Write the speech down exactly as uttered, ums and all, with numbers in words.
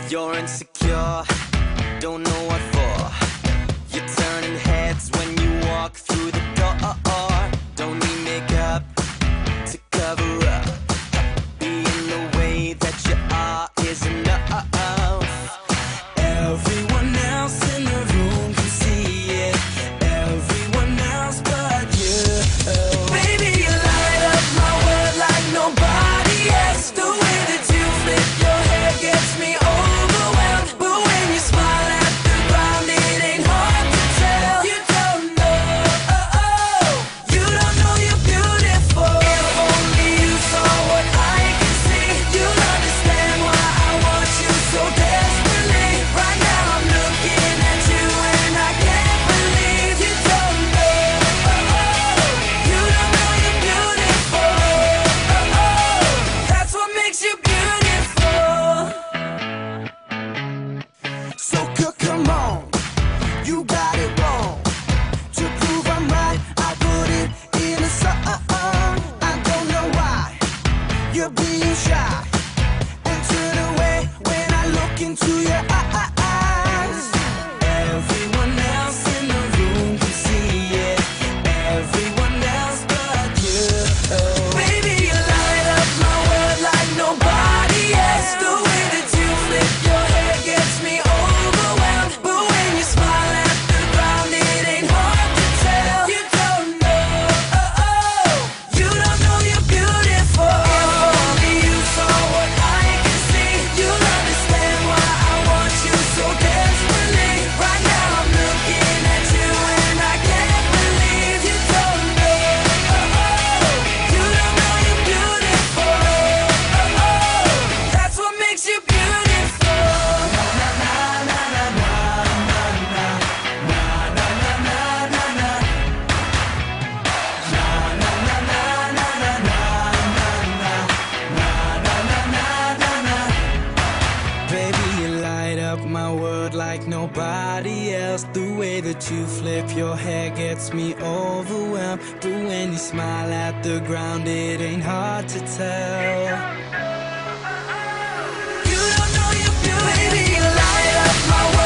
You're insecure, don't know what for. You're turning heads when you walk through the door. Don't need makeup to cover up. Being the way that you are is enough. Everyone else in the room can see it. Everyone else but you. Baby, you light up my world like nobody else. The way that you flip your hair gets me overwhelmed. But when you smile at the ground, it ain't hard to tell. You don't know, you don't know you're beautiful. If only you saw what I can see, you'll understand why I want you so desperately. Right now I'm looking at you and I can't believe you don't know, you don't know you're beautiful. That's what makes you beautiful. So c- come on, you got it wrong. To prove I'm right, I put it in a song. I don't know why you're being shy and turn away when I look into your eyes. Everyone else in the room can see it. Everyone else but you. Baby, you light up my world like nobody else. The way that you flip your hair gets me overwhelmed. But when you smile at the ground, it ain't hard to tell. You don't know, you don't know you're beautiful. If only you saw what I can see, you'll understand why I want you so desperately. Right now I'm looking at you and I can't believe you don't know, you don't know you're beautiful. That's what makes you beautiful. Baby, you light up my world like nobody else. The way that you flip your hair gets me overwhelmed. But when you smile at the ground, it ain't hard to tell. You don't know you're beautiful. Baby, you light up my world.